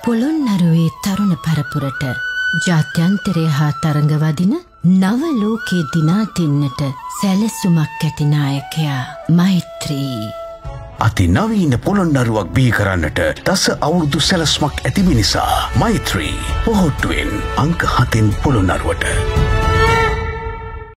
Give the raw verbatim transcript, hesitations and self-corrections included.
පොළොන්නරුවේ තරුණ පරපුරට ජාත්‍යන්තරය හා තරඟවදින නව ලෝකයේ දිනාතින්නට සැලසුමක් ඇති නායකයා මෛත්‍රී. අති නවීන පොළොන්නරුවක් බිහි කරන්නට දස අවුරුදු සැලැස්මක් ඇති මිනිසා මෛත්‍රී පොහොට්ටුවෙන් අංක හතෙන් පොළොන්නරුවට.